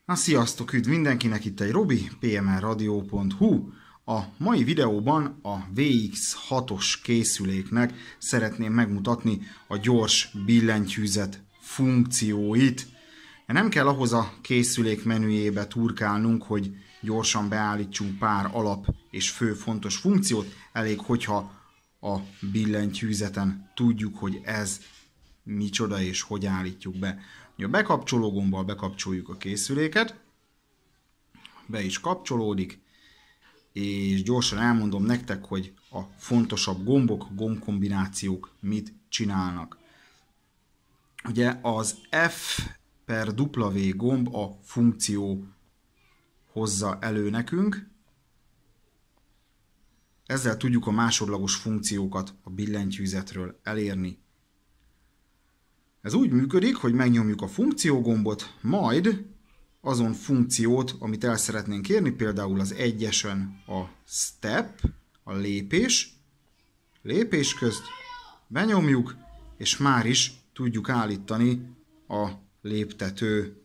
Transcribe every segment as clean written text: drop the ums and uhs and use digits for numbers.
Na sziasztok, üdv mindenkinek, itt egy Robi, pmrradio.hu. A mai videóban a VX6-os készüléknek szeretném megmutatni a gyors billentyűzet funkcióit. Nem kell ahhoz a készülék menüjébe turkálnunk, hogy gyorsan beállítsunk pár alap és fő fontos funkciót, elég, hogyha a billentyűzeten tudjuk, hogy ez micsoda és hogy állítjuk be. A bekapcsoló gombbal bekapcsoljuk a készüléket, be is kapcsolódik, és gyorsan elmondom nektek, hogy a fontosabb gombok, gombkombinációk mit csinálnak. Ugye az F per W gomb a funkció hozza elő nekünk, ezzel tudjuk a másodlagos funkciókat a billentyűzetről elérni. Ez úgy működik, hogy megnyomjuk a funkciógombot, majd azon funkciót, amit el szeretnénk érni, például az egyesen a step, a lépés közt benyomjuk, és már is tudjuk állítani a léptető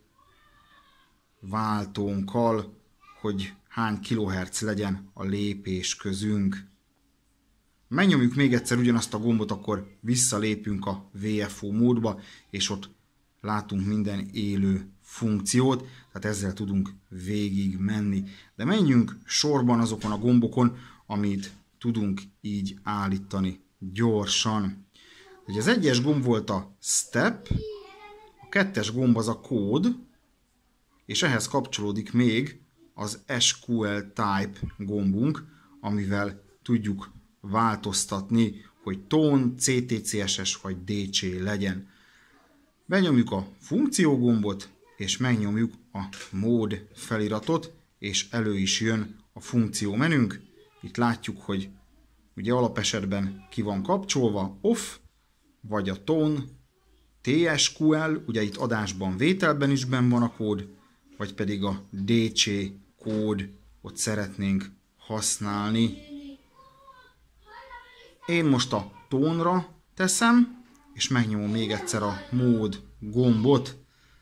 váltónkkal, hogy hány kilohertz legyen a lépés közünk. Megnyomjuk még egyszer ugyanazt a gombot, akkor visszalépünk a VFO módba, és ott látunk minden élő funkciót, tehát ezzel tudunk végig menni. De menjünk sorban azokon a gombokon, amit tudunk így állítani gyorsan. Ugye az egyes gomb volt a step, a kettes gomb az a kód, és ehhez kapcsolódik még az SQL type gombunk, amivel tudjuk változtatni, hogy tone, CTCSS vagy DC legyen. Benyomjuk a funkciógombot, és megnyomjuk a mód feliratot, és elő is jön a funkció menünk. Itt látjuk, hogy ugye alapesetben ki van kapcsolva, off, vagy a tone, TSQL, ugye itt adásban, vételben is benn van a kód, vagy pedig a DC kód, ott szeretnénk használni. Én most a tónra teszem, és megnyomom még egyszer a mód gombot.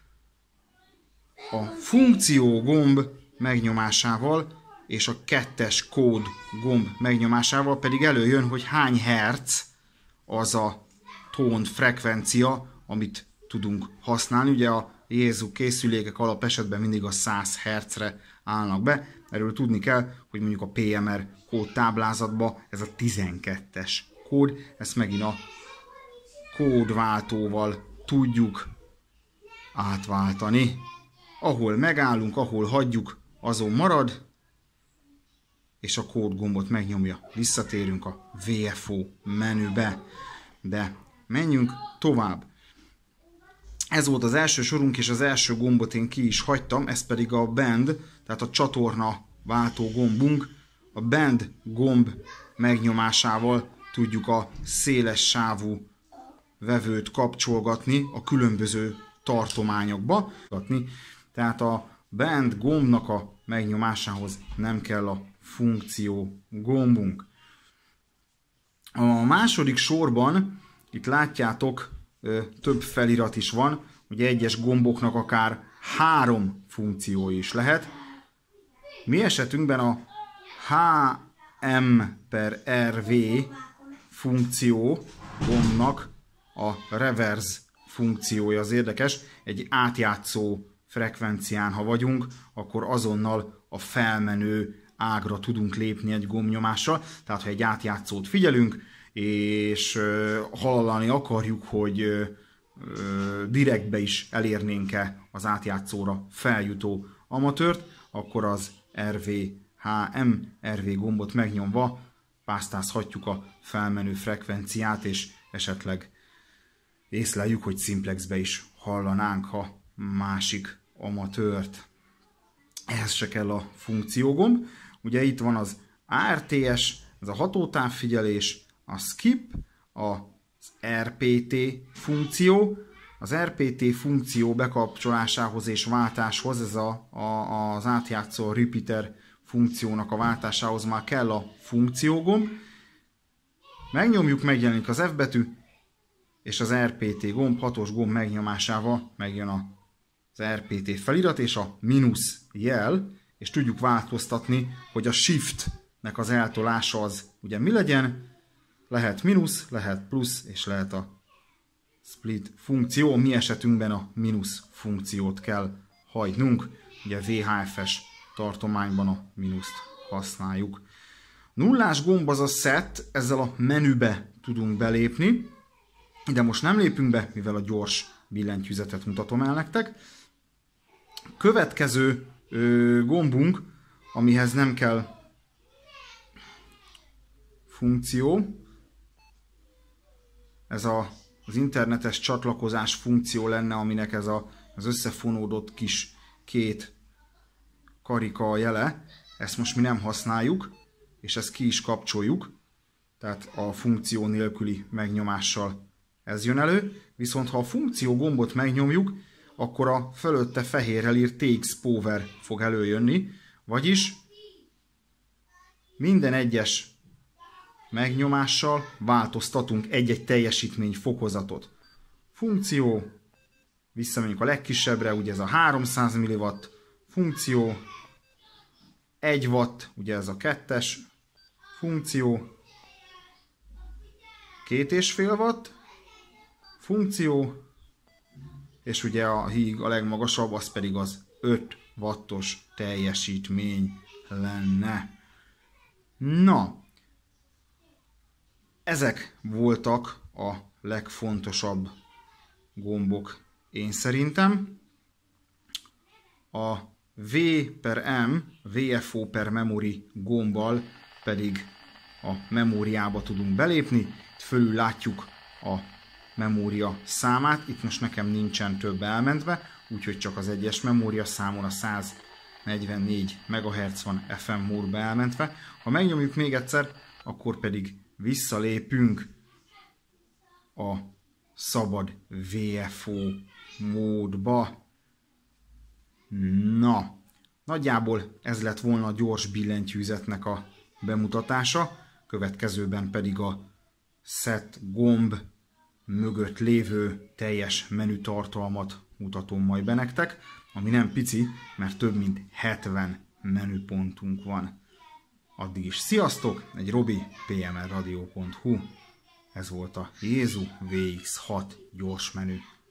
A funkció gomb megnyomásával és a kettes kód gomb megnyomásával pedig előjön, hogy hány hertz az a tón frekvencia, amit tudunk használni. Ugye a Jézu készülékek alapesetben mindig a 100 Hz-re állnak be. Erről tudni kell, hogy mondjuk a PMR kódtáblázatban ez a 12-es kód, ezt megint a kódváltóval tudjuk átváltani. Ahol megállunk, ahol hagyjuk, azon marad, és a kódgombot megnyomja. Visszatérünk a VFO menübe, de menjünk tovább. Ez volt az első sorunk, és az első gombot én ki is hagytam, ez pedig a band, tehát a csatorna váltó gombunk. A band gomb megnyomásával tudjuk a széles sávú vevőt kapcsolgatni a különböző tartományokba. Tehát a band gombnak a megnyomásához nem kell a funkció gombunk. A második sorban, itt látjátok, több felirat is van, ugye egyes gomboknak akár 3 funkció is lehet. Mi esetünkben a HM per RV funkció gombnak a reverse funkciója az érdekes. Egy átjátszó frekvencián, ha vagyunk, akkor azonnal a felmenő ágra tudunk lépni egy gombnyomással. Tehát, ha egy átjátszót figyelünk, és hallani akarjuk, hogy direktbe is elérnénk-e az átjátszóra feljutó amatőrt, akkor az RV gombot megnyomva pásztázhatjuk a felmenő frekvenciát, és esetleg észleljük, hogy szimplex-be is hallanánk a másik amatőrt. Ehhez se kell a funkciógomb. Ugye itt van az ARTS, ez a hatótávfigyelés, a skip, az RPT funkció. Az RPT funkció bekapcsolásához és váltáshoz, ez az átjátszó repeater funkciónak a váltásához már kell a funkciógomb. Megnyomjuk, megjelenik az F betű, és az RPT gomb, 6-os gomb megnyomásával megjön a az RPT felirat és a mínusz jel, és tudjuk változtatni, hogy a shiftnek az eltolása az ugye mi legyen. Lehet mínusz, lehet plusz, és lehet a split funkció. Mi esetünkben a mínusz funkciót kell hagynunk. Ugye VHF-es tartományban a mínuszt használjuk. Nullás gomb az a set, ezzel a menübe tudunk belépni. De most nem lépünk be, mivel a gyors billentyűzetet mutatom el nektek. Következő gombunk, amihez nem kell funkció, ez az internetes csatlakozás funkció lenne, aminek ez az összefonódott kis két karika a jele. Ezt most mi nem használjuk, és ezt ki is kapcsoljuk, tehát a funkció nélküli megnyomással ez jön elő. Viszont ha a funkció gombot megnyomjuk, akkor a fölötte fehérrel írt TX Power fog előjönni, vagyis minden egyes megnyomással változtatunk egy-egy teljesítmény fokozatot. Funkció, visszamegyünk a legkisebbre, ugye ez a 300 mW, funkció, 1 watt, ugye ez a 2-es, funkció, 2,5 watt, funkció, és ugye a híg a legmagasabb, az pedig az 5 wattos teljesítmény lenne. Na, ezek voltak a legfontosabb gombok én szerintem. A V/M, VFO per memory gombbal pedig a memóriába tudunk belépni. Itt fölül látjuk a memória számát. Itt most nekem nincsen több elmentve, úgyhogy csak az egyes memória számon a 144 MHz van FM módba elmentve. Ha megnyomjuk még egyszer, akkor pedig visszalépünk a szabad VFO módba. Na, nagyjából ez lett volna a gyors billentyűzetnek a bemutatása, következőben pedig a set gomb mögött lévő teljes menütartalmat mutatom majd be nektek, ami nem pici, mert több mint 70 menüpontunk van. Addig is sziasztok, egy Robi, pmrradio.hu. Ez volt a Jézu VX6 gyors menü.